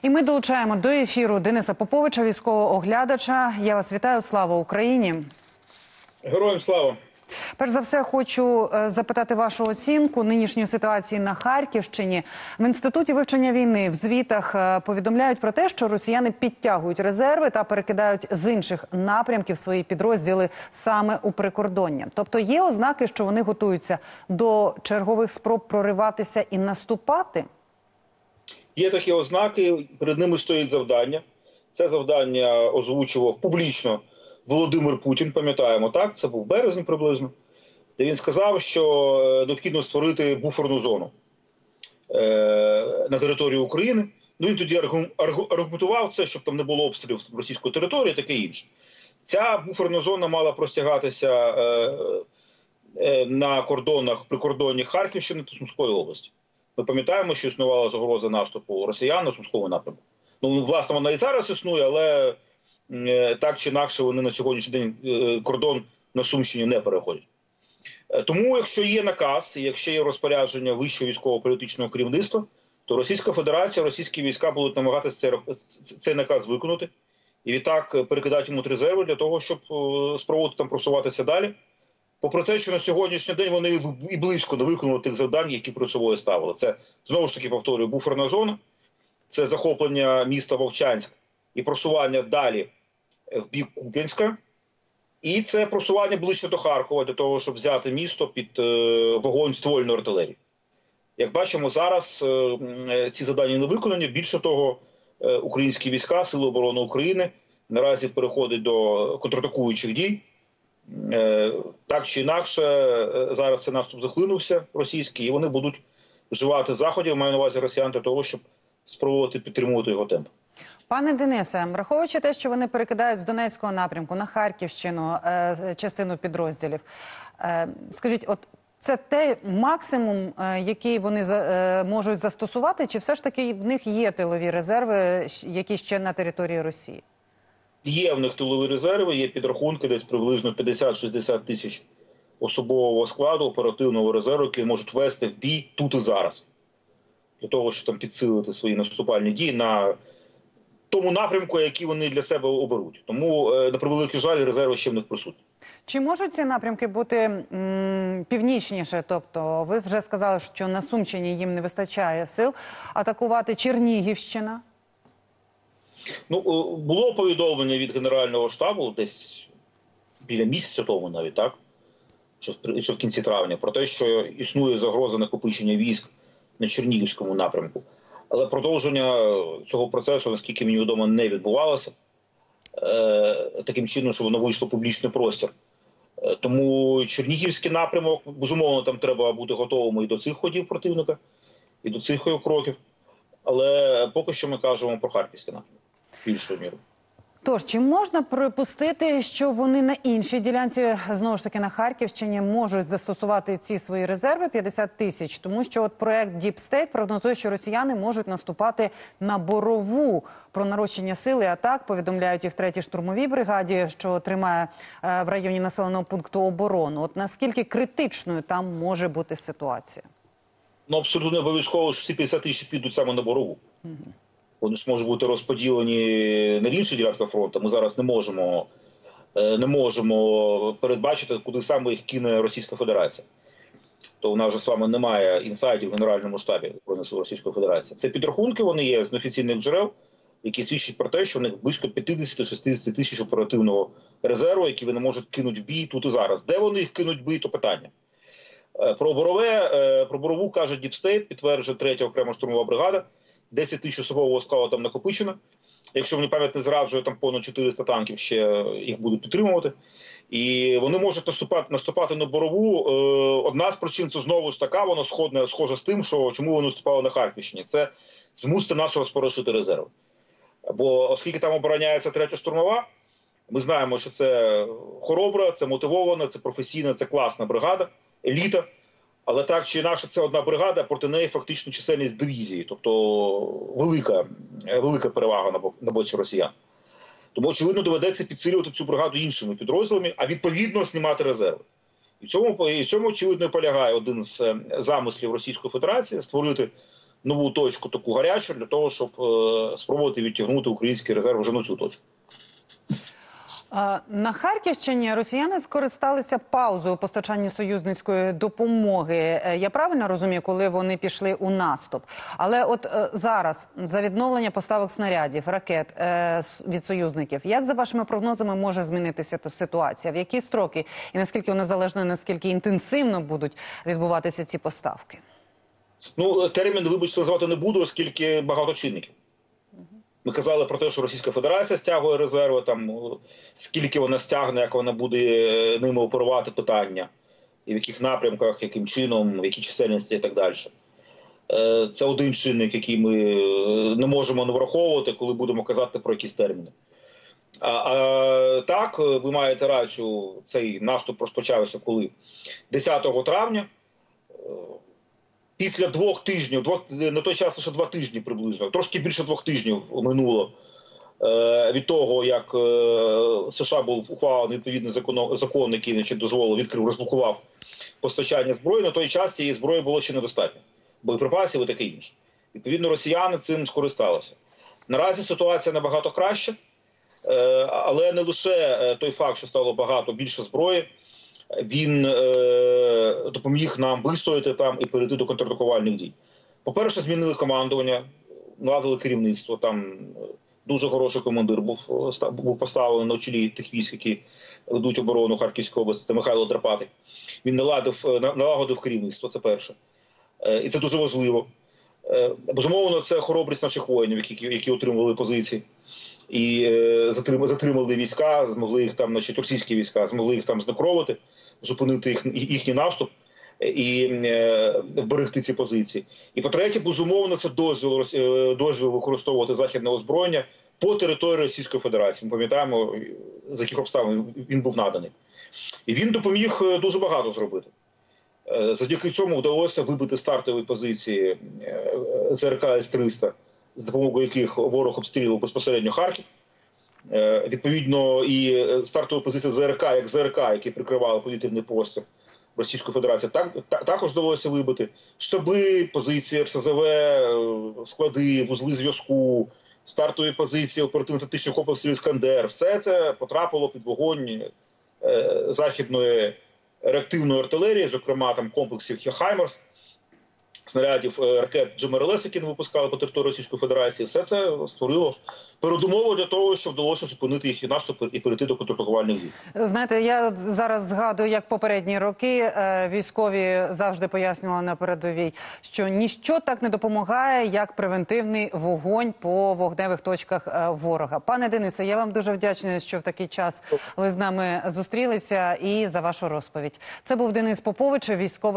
І ми долучаємо до ефіру Дениса Поповича, військового оглядача. Я вас вітаю. Слава Україні! Героям слава! Перш за все, хочу запитати вашу оцінку нинішньої ситуації на Харківщині. В Інституті вивчення війни в звітах повідомляють про те, що росіяни підтягують резерви та перекидають з інших напрямків свої підрозділи саме у прикордоння. Тобто є ознаки, що вони готуються до чергових спроб прориватися і наступати? Є такі ознаки, перед ними стоїть завдання. Це завдання озвучував публічно Володимир Путін, пам'ятаємо, так? Це був березень приблизно, де він сказав, що необхідно створити буферну зону на території України. Ну, він тоді аргументував це, щоб там не було обстрілів російської території, таке інше. Ця буферна зона мала простягатися на кордонах, прикордонні Харківщини та Сумської області. Ми пам'ятаємо, що існувала загроза наступу росіян на Сумському напрямку. Ну, власне, вона і зараз існує, але так чи інакше вони на сьогоднішній день кордон на Сумщині не переходять. Тому, якщо є наказ, і якщо є розпорядження вищого військово-політичного керівництва, то Російська Федерація, російські війська будуть намагатися цей наказ виконати і відтак перекидати йому резерви для того, щоб спробувати там просуватися далі. Попри те, що на сьогоднішній день вони і близько не виконали тих завдань, які перед собою ставили. Це, знову ж таки, повторюю, буферна зона, це захоплення міста Вовчанськ і просування далі в бік Куп'янська, і це просування ближче до Харкова, для того, щоб взяти місто під вогонь ствольної артилерії. Як бачимо, зараз ці завдання не виконані. Більше того, українські війська, Сили оборони України наразі переходять до контратакуючих дій. Так чи інакше, зараз цей наступ захлинувся російський, і вони будуть вживати заходів, маю на увазі росіян, для того, щоб спробувати підтримувати його темп. Пане Денисе, враховуючи те, що вони перекидають з Донецького напрямку на Харківщину частину підрозділів, скажіть, от це те максимум, який вони можуть застосувати, чи все ж таки в них є тилові резерви, які ще на території Росії? Є в них тилові резерви, є підрахунки, десь приблизно 50-60 тисяч особового складу, оперативного резерву, які можуть вести в бій тут і зараз. Для того, щоб там підсилити свої наступальні дії на тому напрямку, який вони для себе оберуть. Тому, на превеликий жаль, резерви ще в них присутні. Чи можуть ці напрямки бути північніше? Тобто, ви вже сказали, що на Сумщині їм не вистачає сил. Атакувати Чернігівщина? Ну, було повідомлення від Генерального штабу десь біля місяця тому навіть, так? Що в кінці травня, про те, що існує загроза накопичення військ на Чернігівському напрямку. Але продовження цього процесу, наскільки мені відомо, не відбувалося. Таким чином, що воно вийшло в публічний простір. Тому Чернігівський напрямок, безумовно, там треба бути готовими і до цих ходів противника, і до цих його кроків. Але поки що ми кажемо про Харківський напрямок, більшою мірою. Тож, чи можна припустити, що вони на іншій ділянці, знову ж таки на Харківщині, можуть застосувати ці свої резерви 50 тисяч? Тому що от проект Deep State прогнозує, що росіяни можуть наступати на Борову. Про нарощення сили атак повідомляють і в 3-й штурмовій бригаді, що тримає в районі населеного пункту оборону. От наскільки критичною там може бути ситуація? Ну, абсолютно не обов'язково, що всі 50 тисяч підуть саме на Борову. Вони ж можуть бути розподілені на інші ділянки фронту. Ми зараз не можемо передбачити, куди саме їх кине Російська Федерація. То у нас вже з вами немає інсайдів в Генеральному штабі Збройних сил Російської Федерації. Це підрахунки, вони є з неофіційних джерел, які свідчать про те, що в них близько 50-60 тисяч оперативного резерву, які вони можуть кинути в бій тут і зараз. Де вони їх кинуть в бій, то питання. Про Борову каже Deep State, підтверджує 3-я окрема штурмова бригада. 10 тисяч особового складу там накопичено. Якщо мені пам'ять не зраджує, там понад 400 танків ще їх будуть підтримувати. І вони можуть наступати на Борову. Одна з причин – це знову ж така, вона схожа з тим, що чому вони наступали на Харківщині. Це змусити нас розпорошити резерви. Бо оскільки там обороняється 3-я штурмова, ми знаємо, що це хоробра, це мотивована, це професійна, це класна бригада, еліта. Але так чи інакше, це одна бригада, проти неї фактично чисельність дивізії. Тобто велика перевага на боці росіян. Тому, очевидно, доведеться підсилювати цю бригаду іншими підрозділами, а відповідно знімати резерви. І в цьому, очевидно, полягає один з замислів Російської Федерації – створити нову точку, таку гарячу, для того, щоб спробувати відтягнути український резерв вже на цю точку. На Харківщині росіяни скористалися паузою у постачанні союзницької допомоги. Я правильно розумію, коли вони пішли у наступ? Але от зараз за відновлення поставок снарядів, ракет від союзників, як за вашими прогнозами може змінитися ситуація? В які строки і наскільки воно залежно, наскільки інтенсивно будуть відбуватися ці поставки? Ну, термін, вибачте, назвати не буду, оскільки багато чинників. Ми казали про те, що Російська Федерація стягує резерви, там, скільки вона стягне, як вона буде ними оперувати, питання, і в яких напрямках, яким чином, в якій чисельності і так далі. Це один чинник, який ми не можемо не враховувати, коли будемо казати про якісь терміни. Так, ви маєте рацію, цей наступ розпочався коли? 10 травня. Після 2 тижнів, на той час лише 2 тижні приблизно, трошки більше 2 тижнів минуло від того, як США був ухвалений відповідний закон, який, значить, дозволив, відкрив, розблокував постачання зброї. На той час цієї зброї було ще недостатньо, боєприпасів і таке інше. Відповідно, росіяни цим скористалися. Наразі ситуація набагато краща, але не лише той факт, що стало більше зброї, він допоміг нам вистояти там і перейти до контратакувальних дій. По-перше, змінили командування, наладили керівництво. Там дуже хороший командир був поставлений на чолі тих військ, які ведуть оборону Харківської області. Це Михайло Драпатик. Він налагодив керівництво, це перше. І це дуже важливо. Безумовно, це хоробрість наших воїнів, які отримували позиції. І затримали війська, змогли їх там, значить, російські війська, змогли їх там знекровити, зупинити їхній наступ і вберегти ці позиції. І по-третє, безумовно, це дозвіл використовувати західне озброєння по території Російської Федерації. Ми пам'ятаємо, з яких обставин він був наданий. І він допоміг дуже багато зробити. Завдяки цьому вдалося вибити стартові позиції ЗРК С-300, з допомогою яких ворог обстрілював безпосередньо Харків. Відповідно, і стартова позиція ЗРК, як ЗРК, які прикривали повітряний простір Російської Федерації, також вдалося вибити. Штаби, позиції РСЗВ, склади, вузли зв'язку, стартові позиції оперативно-тактичних комплексів «Іскандер». Все це потрапило під вогонь західної реактивної артилерії, зокрема там комплексів «Хаймерс», снарядів, ракет «Джемерлес», які не випускали по території Російської Федерації. Все це створило передумову для того, щоб вдалося зупинити їхній наступ і перейти до контратакувальних дій. Знаєте, я зараз згадую, як попередні роки військові завжди пояснювали на передовій, що ніщо так не допомагає, як превентивний вогонь по вогневих точках ворога. Пане Денисе, я вам дуже вдячна, що в такий час ви з нами зустрілися і за вашу розповідь. Це був Денис Попович, військовий